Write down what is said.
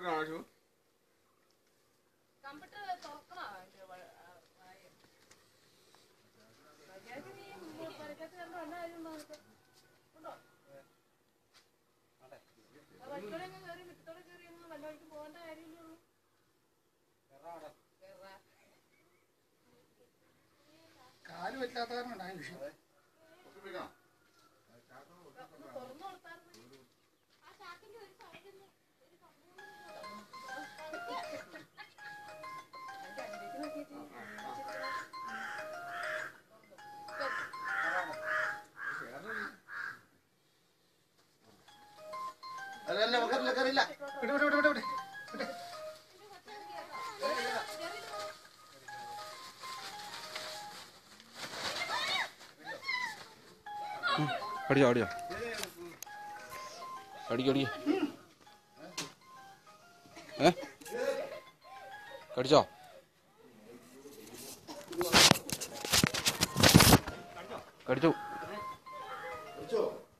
കാല് പറ്റാത്തവരുണ്ടായ വിഷയം അതല്ല കറിയില്ല വിട് വിട് വിട് വിട് വിട് അടിച്ചോ അടിച്ചോ അടിക്കടി കടിച്ചോ കടിച്ചു